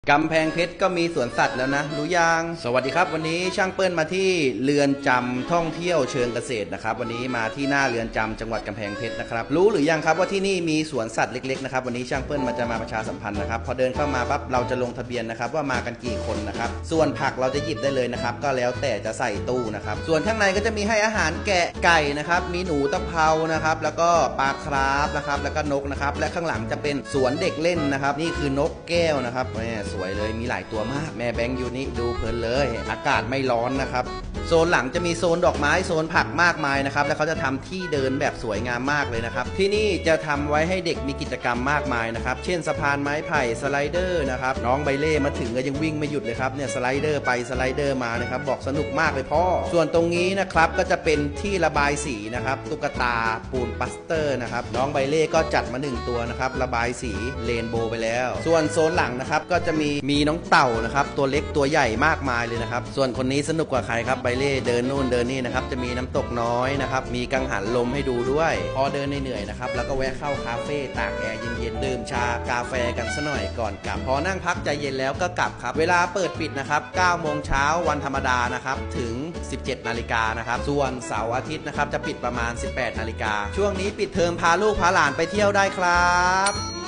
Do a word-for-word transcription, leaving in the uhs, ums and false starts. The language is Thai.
กำแพงเพชรก็มีสวนสัตว์แล้วนะรู้ยังสวัสดีครับวันนี้ช่างเปิ้ลมาที่เรือนจำท่องเที่ยวเชิงเกษตรนะครับวันนี้มาที่หน้าเรือนจำจังหวัดกำแพงเพชรนะครับรู้หรือยังครับว่าที่นี่มีสวนสัตว์เล็กๆนะครับวันนี้ช่างเปิ้ลมาจะมาประชาสัมพันธ์นะครับพอเดินเข้ามาปั๊บเราจะลงทะเบียนนะครับว่ามากันกี่คนนะครับส่วนผักเราจะหยิบได้เลยนะครับก็แล้วแต่จะใส่ตู้นะครับส่วนข้างในก็จะมีให้อาหารแกะไก่นะครับมีหนูตะเภานะครับแล้วก็ปลาคราฟนะครับแล้วก็นกนะครับและข้างหลังจะเป็นสวนเด็กเล่นนะครับนี่คือนกแก้วนะครับแม่สวยเลยมีหลายตัวมากแม่แบงค์ยูนี่ดูเพลินเลยอากาศไม่ร้อนนะครับโซนหลังจะมีโซนดอกไม้โซนผักมากมายนะครับแล้วเขาจะทำที่เดินแบบสวยงามมากเลยนะครับที่นี่จะทำไว้ให้เด็กมีกิจกรรมมากมายนะครับเช่นสะพานไม้ไผ่สไลเดอร์นะครับน้องใบเล่มาถึงก็ยังวิ่งไม่หยุดเลยครับเนี่ยสไลเดอร์ไปสไลเดอร์มานะครับบอกสนุกมากเลยพ่อส่วนตรงนี้นะครับก็จะเป็นที่ระบายสีนะครับตุ๊กตาปูนปัสเตอร์นะครับน้องใบเล่ก็จัดมาหนึ่งตัวนะครับระบายสีเรนโบว์ไปแล้วส่วนโซนหลังนะครับก็จะมีมีน้องเต่านะครับตัวเล็กตัวใหญ่มากมายเลยนะครับส่วนคนนี้สนุกกว่าใครครับใบเล่เดินนู่นเดินนี่นะครับจะมีน้ำตกน้อยนะครับมีกังหันลมให้ดูด้วยพอเดินเหนื่อยๆนะครับแล้วก็แวะเข้าคาเฟ่ตากแอร์เย็นๆดื่มชากาแฟกันสักหน่อยก่อนกลับพอนั่งพักใจเย็นแล้วก็กลับครับเวลาเปิดปิดนะครับเก้าโมงเช้าวันธรรมดานะครับถึงสิบเจ็ดนาฬิกานะครับส่วนเสาร์อาทิตย์นะครับจะปิดประมาณสิบแปดนาฬิกาช่วงนี้ปิดเทอมพาลูกพาหลานไปเที่ยวได้ครับ